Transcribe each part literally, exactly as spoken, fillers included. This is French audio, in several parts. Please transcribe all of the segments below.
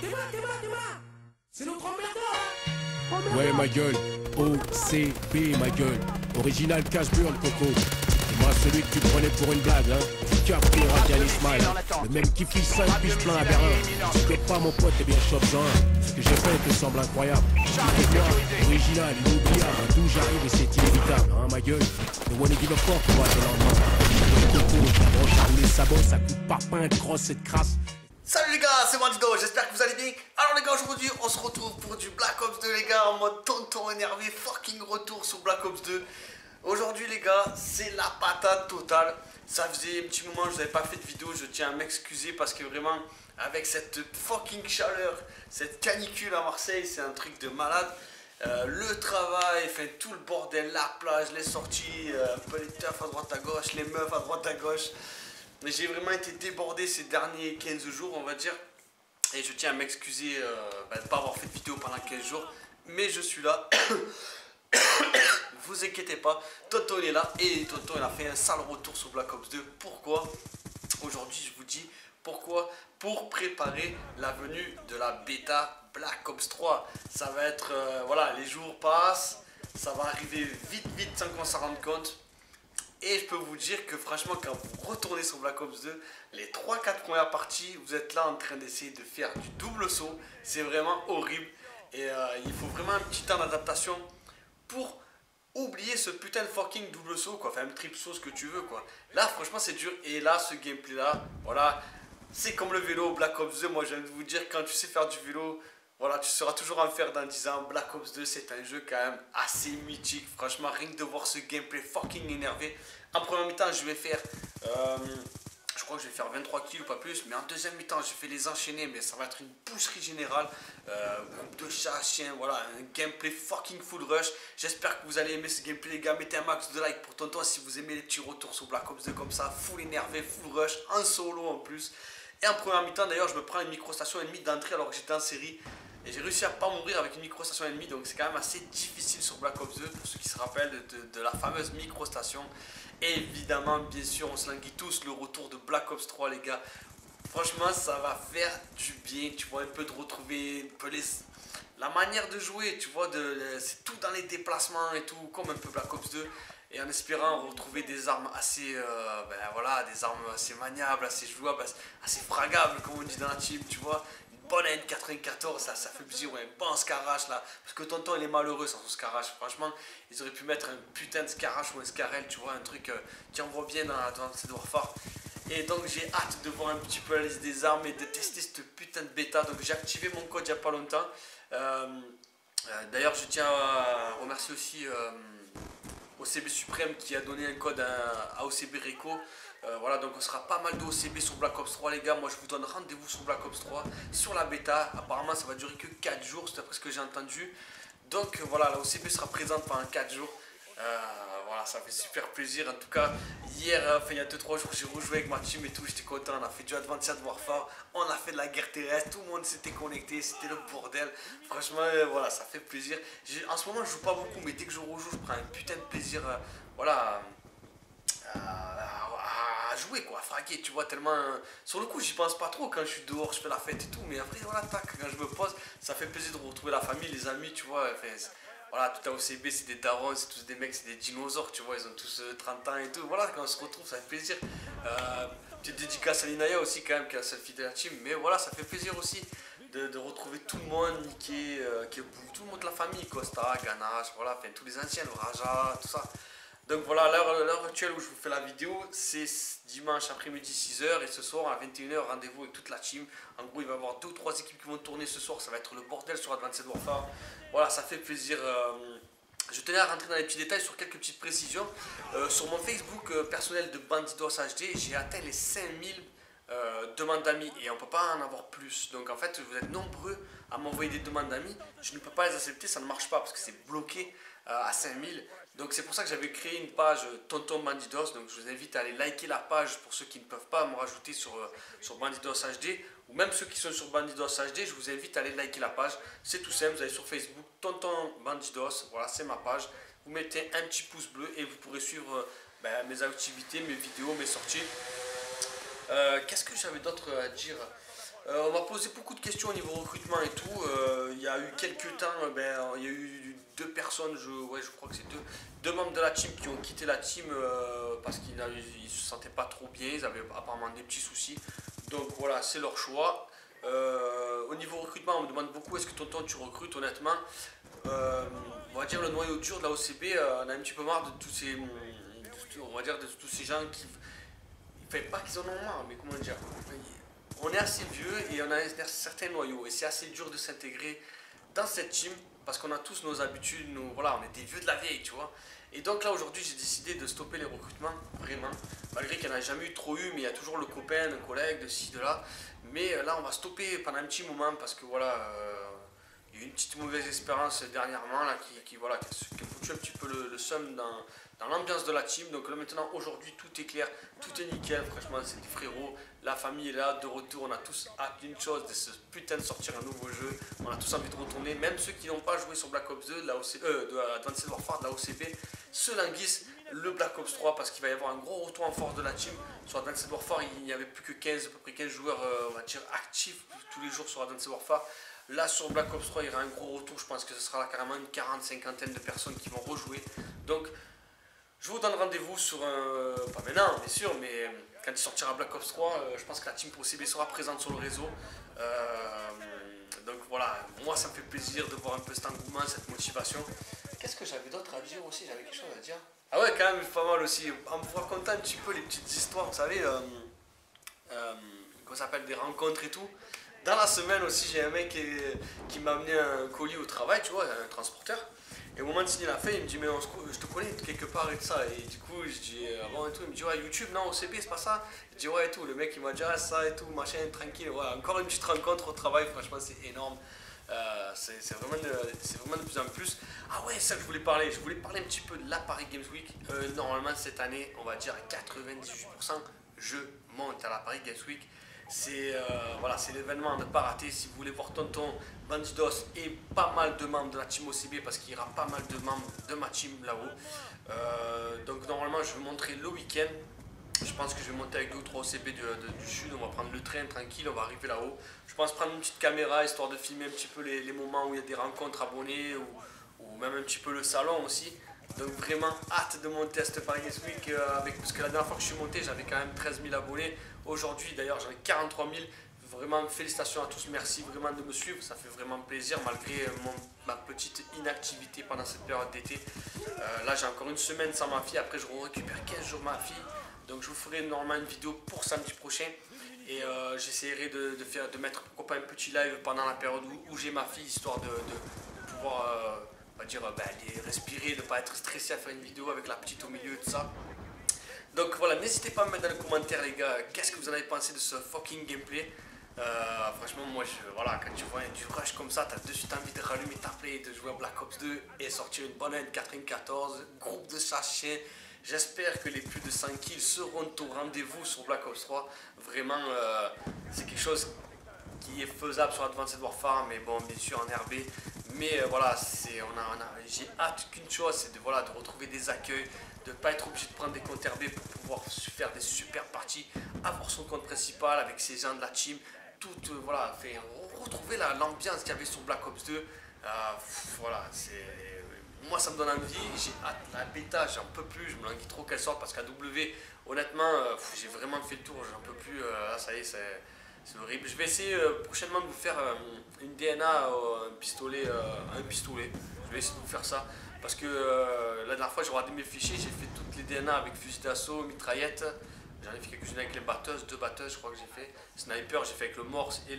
C'est notre emmerdeur. Ouais ma gueule, O C B ma gueule, original cash burn Coco. C'est moi celui que tu prenais pour une blague hein. Capri Radial Ismail, le même qui fiche cinq piges plein à Berlin. Tu fais pas mon pote, t'es bien chopin. Ce que j'ai fait te semble incroyable. C'est moi, original, inoubliable, d'où j'arrive et c'est inévitable hein ma gueule. Le one give a fuck moi c'est lendemain. Coco, ta broche à rouler sa bosse, ça coûte pas pain de crosse cette crasse. Salut les gars, c'est Bandido, j'espère que vous allez bien. Alors les gars, aujourd'hui on se retrouve pour du Black Ops deux les gars, en mode tonton énervé, fucking retour sur Black Ops deux. Aujourd'hui les gars, c'est la patate totale. Ça faisait un petit moment que je n'avais pas fait de vidéo, je tiens à m'excuser parce que vraiment, avec cette fucking chaleur, cette canicule à Marseille, c'est un truc de malade. Euh, le travail, enfin tout le bordel, la plage, les sorties, euh, un peu les teufs à droite à gauche, les meufs à droite à gauche. Mais j'ai vraiment été débordé ces derniers quinze jours, on va dire. Et je tiens à m'excuser euh, bah, de ne pas avoir fait de vidéo pendant quinze jours. Mais je suis là. Vous inquiétez pas, Tonton est là. Et Tonton il a fait un sale retour sur Black Ops deux. Pourquoi? Aujourd'hui je vous dis pourquoi. Pour préparer la venue de la bêta Black Ops trois. Ça va être, euh, voilà, les jours passent. Ça va arriver vite vite sans qu'on s'en rende compte. Et je peux vous dire que franchement quand vous retournez sur Black Ops deux, les trois quatre premières parties, vous êtes là en train d'essayer de faire du double saut. C'est vraiment horrible. Et euh, il faut vraiment un petit temps d'adaptation pour oublier ce putain de fucking double saut quoi. Enfin un triple saut, ce que tu veux quoi. Là franchement c'est dur. Et là ce gameplay là, voilà, c'est comme le vélo Black Ops deux. Moi je viens de vous dire, quand tu sais faire du vélo, voilà, tu seras toujours en faire dans dix ans. Black Ops deux, c'est un jeu quand même assez mythique. Franchement, rien que de voir ce gameplay fucking énervé. En première mi-temps, je vais faire... Euh, je crois que je vais faire vingt-trois kills ou pas plus. Mais en deuxième mi-temps, je vais les enchaîner. Mais ça va être une boucherie générale. Euh, groupe de chats, chiens, voilà. Un gameplay fucking full rush. J'espère que vous allez aimer ce gameplay, les gars. Mettez un max de like pour Tonton si vous aimez les petits retours sur Black Ops deux comme ça. Full énervé, full rush. En solo en plus. Et en première mi-temps, d'ailleurs, je me prends une microstation ennemie d'entrée alors que j'étais en série. Et j'ai réussi à pas mourir avec une microstation ennemie, donc c'est quand même assez difficile sur Black Ops deux, pour ceux qui se rappellent de, de, de la fameuse microstation. Et évidemment, bien sûr, on se languit tous le retour de Black Ops trois, les gars. Franchement, ça va faire du bien, tu vois, un peu de retrouver un peu les, la manière de jouer, tu vois, c'est tout dans les déplacements et tout, comme un peu Black Ops deux. Et en espérant retrouver des armes assez, euh, ben voilà, des armes assez maniables, assez jouables, assez fragables, comme on dit dans la team, tu vois. Bonne N quatre-vingt-quatorze, ça, ça fait plaisir, ouais, un bon Scarache là, parce que Tonton il est malheureux sans son Scarache. Franchement, ils auraient pu mettre un putain de Scarache ou un Scarel, tu vois, un truc euh, qui envoie bien dans, dans ces Warfare. Et donc j'ai hâte de voir un petit peu la liste des armes et de tester cette putain de bêta. Donc j'ai activé mon code il n'y a pas longtemps. Euh, euh, D'ailleurs, je tiens à remercier aussi euh, O C B Suprême qui a donné un code à, à O C B Reco. Euh, voilà, donc on sera pas mal de O C B sur Black Ops trois les gars. Moi je vous donne rendez-vous sur Black Ops trois, sur la bêta. Apparemment ça va durer que quatre jours, c'est après ce que j'ai entendu. Donc voilà, la O C B sera présente pendant quatre jours. euh, Voilà, ça fait super plaisir. En tout cas, hier, enfin il y a deux trois jours, j'ai rejoué avec ma team et tout, j'étais content. On a fait du Advanced Warfare, on a fait de la guerre terrestre, tout le monde s'était connecté, c'était le bordel. Franchement, euh, voilà, ça fait plaisir. En ce moment je joue pas beaucoup, mais dès que je rejoue, je prends un putain de plaisir. euh, Voilà. Euh, à jouer quoi, à fraguer, tu vois, tellement euh, sur le coup j'y pense pas trop quand je suis dehors, je fais la fête et tout, mais après voilà, tac, quand je me pose, ça fait plaisir de retrouver la famille, les amis, tu vois. Enfin, voilà, tout à O C B c'est des darons, c'est tous des mecs, c'est des dinosaures, tu vois, ils ont tous euh, trente ans et tout, voilà, quand on se retrouve ça fait plaisir. Euh, petite dédicace à Linaya aussi quand même, qui est la seule fille de la team, mais voilà, ça fait plaisir aussi de, de retrouver tout le monde, Niké, euh, qui est tout le monde de la famille, Costa, Ganache, voilà, enfin tous les anciens, le Raja, tout ça. Donc voilà, l'heure actuelle où je vous fais la vidéo, c'est dimanche après-midi six heures et ce soir à vingt et une heures, rendez-vous avec toute la team. En gros, il va y avoir deux ou trois équipes qui vont tourner ce soir, ça va être le bordel sur Advanced Warfare. Voilà, ça fait plaisir. Euh, je tenais à rentrer dans les petits détails sur quelques petites précisions. Euh, sur mon Facebook euh, personnel de Bandidos H D, j'ai atteint les cinq mille euh, demandes d'amis et on ne peut pas en avoir plus. Donc en fait, vous êtes nombreux à m'envoyer des demandes d'amis. Je ne peux pas les accepter, ça ne marche pas parce que c'est bloqué euh, à cinq mille. Donc c'est pour ça que j'avais créé une page Tonton Bandidos. Donc je vous invite à aller liker la page pour ceux qui ne peuvent pas me rajouter sur, euh, sur Bandidos H D. Ou même ceux qui sont sur Bandidos H D, je vous invite à aller liker la page. C'est tout simple, vous allez sur Facebook, Tonton Bandidos, voilà c'est ma page. Vous mettez un petit pouce bleu et vous pourrez suivre euh, ben, mes activités, mes vidéos, mes sorties. Euh, Qu'est-ce que j'avais d'autre à dire? Euh, on m'a posé beaucoup de questions au niveau recrutement et tout. Euh, il y a eu quelques temps, ben, il y a eu deux personnes, je, ouais, je crois que c'est deux, deux membres de la team qui ont quitté la team euh, parce qu'ils ne se sentaient pas trop bien, ils avaient apparemment des petits soucis. Donc voilà, c'est leur choix. Euh, au niveau recrutement, on me demande beaucoup est-ce que tonton tu recrutes honnêtement. Euh, on va dire le noyau dur de la O C B, euh, on a un petit peu marre de tous ces, on va dire de tous ces gens qui, enfin pas qu'ils en ont marre, mais comment dire. On est assez vieux et on a un certain noyau et c'est assez dur de s'intégrer dans cette team parce qu'on a tous nos habitudes, nos, voilà, on est des vieux de la vieille, tu vois. Et donc là aujourd'hui j'ai décidé de stopper les recrutements, vraiment, malgré qu'il n'y en a jamais eu trop eu, mais il y a toujours le copain, le collègue, de ci, de là. Mais là on va stopper pendant un petit moment parce que voilà, euh, il y a eu une petite mauvaise expérience dernièrement là, qui, qui, voilà, qui a foutu un petit peu le, le seum dans... dans l'ambiance de la team. Donc là maintenant aujourd'hui tout est clair, tout est nickel, franchement c'est des frérots, la famille est là, de retour, on a tous hâte d'une chose, de ce putain de sortir un nouveau jeu, on a tous envie de retourner, même ceux qui n'ont pas joué sur Black Ops deux, de la O C, euh, de Advanced Warfare, de la O C B, se languissent le Black Ops trois parce qu'il va y avoir un gros retour en force de la team. Sur Advanced Warfare il n'y avait plus que quinze, à peu près quinze joueurs euh, on va dire actifs tous les jours sur Advanced Warfare. Là sur Black Ops trois il y aura un gros retour, je pense que ce sera là carrément une quarantaine, cinquantaine de personnes qui vont rejouer. Donc je vous donne rendez-vous sur un... pas maintenant bien sûr, mais quand il sortira Black Ops trois, euh, je pense que la team O C B sera présente sur le réseau. Euh, donc voilà, moi ça me fait plaisir de voir un peu cet engouement, cette motivation. Qu'est-ce que j'avais d'autre à dire aussi? J'avais quelque chose à dire. Ah ouais, quand même pas mal aussi, en me racontant un petit peu les petites histoires, vous savez, euh, euh, qu'on s'appelle des rencontres et tout. Dans la semaine aussi, j'ai un mec qui, qui m'a amené un colis au travail, tu vois, un transporteur. Et au moment de signer la feuille, il me dit mais on se, je te connais quelque part et tout ça. Et du coup, je dis avant et tout, il me dit ouais YouTube, non O C B, c'est pas ça. Je dis ouais et tout, le mec il m'a dit ah ça et tout, machin, tranquille. Ouais, encore une petite rencontre au travail, franchement c'est énorme. Euh, c'est vraiment, vraiment de plus en plus. Ah ouais, ça que je voulais parler, je voulais parler un petit peu de la Paris Games Week. Euh, normalement cette année, on va dire à quatre-vingt-dix-huit pour cent, je monte à la Paris Games Week. C'est euh, voilà, c'est l'événement à ne pas rater si vous voulez voir tonton, Bandidos et pas mal de membres de la team O C B parce qu'il y aura pas mal de membres de ma team là-haut. Euh, donc normalement je vais montrer le week-end. Je pense que je vais monter avec deux ou trois O C B de, de, du sud, on va prendre le train tranquille, on va arriver là-haut. Je pense prendre une petite caméra histoire de filmer un petit peu les, les moments où il y a des rencontres abonnés ou, ou même un petit peu le salon aussi. Donc vraiment hâte de monter à cette Paris Games Week euh, avec, parce que la dernière fois que je suis monté j'avais quand même treize mille abonnés. Aujourd'hui d'ailleurs j'en ai quarante-trois mille. Vraiment félicitations à tous, merci vraiment de me suivre, ça fait vraiment plaisir malgré mon, ma petite inactivité pendant cette période d'été. Euh, là j'ai encore une semaine sans ma fille, après je récupère quinze jours ma fille. Donc je vous ferai normalement une vidéo pour samedi prochain. Et euh, j'essaierai de, de, faire, de mettre pourquoi pas un petit live pendant la période où, où j'ai ma fille, histoire de, de, de pouvoir euh, on va dire, bah, aller respirer, de ne pas être stressé à faire une vidéo avec la petite au milieu, tout ça. Donc voilà, n'hésitez pas à me mettre dans les commentaires les gars, qu'est-ce que vous en avez pensé de ce fucking gameplay. Euh, franchement moi je, voilà, quand tu vois du rush comme ça, t'as de suite envie de rallumer ta play, de jouer à Black Ops deux et sortir une bonne N quatre-vingt-quatorze, groupe de sachets. J'espère que les plus de cent kills seront au rendez-vous sur Black Ops trois. Vraiment euh, c'est quelque chose qui est faisable sur Advanced Warfare, mais bon bien sûr en R B. Mais euh, voilà, c'est, on a, on a, j'ai hâte qu'une chose, c'est de, voilà, de retrouver des accueils, de ne pas être obligé de prendre des comptes R B pour pouvoir faire des super parties, avoir son compte principal avec ses gens de la team, tout, euh, voilà, fait, retrouver l'ambiance qu'il y avait sur Black Ops deux. Euh, pff, voilà, c'est, moi ça me donne envie, j'ai hâte, la bêta j'en peux plus, je me languis trop qu'elle sorte parce qu'à W, honnêtement, euh, j'ai vraiment fait le tour, j'en peux plus, euh, là ça y est, c'est... C'est horrible. Je vais essayer euh, prochainement de vous faire euh, une D N A, euh, un pistolet, euh, un pistolet. Je vais essayer de vous faire ça. Parce que euh, la dernière fois, j'ai regardé mes fichiers, j'ai fait toutes les D N A avec fusil d'assaut, mitraillette. J'en ai fait quelques-unes avec les batteuses, deux batteuses, je crois que j'ai fait. Sniper, j'ai fait avec le Morse et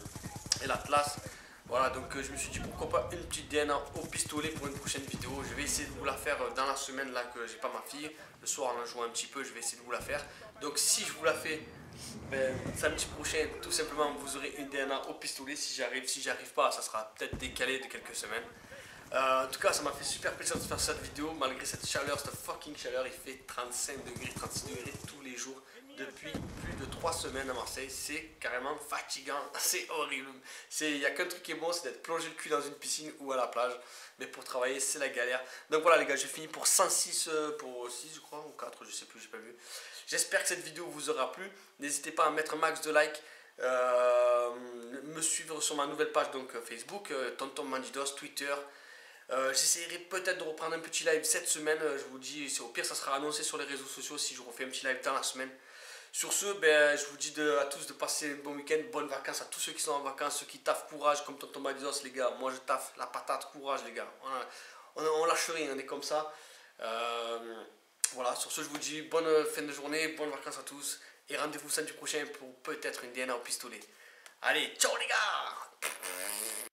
l'Atlas. Voilà, donc euh, je me suis dit pourquoi pas une petite D N A au pistolet pour une prochaine vidéo. Je vais essayer de vous la faire dans la semaine là que j'ai pas ma fille. Le soir, on a joué un petit peu, je vais essayer de vous la faire. Donc si je vous la fais, ben, samedi prochain, tout simplement, vous aurez une D N A au pistolet si j'arrive. Si j'arrive pas, ça sera peut-être décalé de quelques semaines. Euh, en tout cas, ça m'a fait super plaisir de faire cette vidéo. Malgré cette chaleur, cette fucking chaleur, il fait trente-cinq degrés, trente-six degrés tous les jours. Depuis plus de trois semaines à Marseille, c'est carrément fatigant, c'est horrible. Il n'y a qu'un truc qui est bon, c'est d'être plongé le cul dans une piscine ou à la plage. Mais pour travailler, c'est la galère. Donc voilà les gars, j'ai fini pour cent six, pour six je crois, ou quatre, je sais plus, j'ai pas vu. J'espère que cette vidéo vous aura plu. N'hésitez pas à mettre un max de likes. Euh, me suivre sur ma nouvelle page donc Facebook, euh, Tonton Mandidos, Twitter. Euh, J'essaierai peut-être de reprendre un petit live cette semaine. Je vous dis, c'est au pire, ça sera annoncé sur les réseaux sociaux si je refais un petit live dans la semaine. Sur ce, ben, je vous dis de, à tous de passer un bon week-end, bonnes vacances à tous ceux qui sont en vacances, ceux qui taffent, courage, comme Tonton Mandidos, les gars. Moi, je taffe, la patate, courage, les gars. On, on, on lâche rien, on est comme ça. Euh, voilà, sur ce, je vous dis bonne fin de journée, bonnes vacances à tous. Et rendez-vous samedi prochain pour peut-être une D N A au pistolet. Allez, ciao les gars!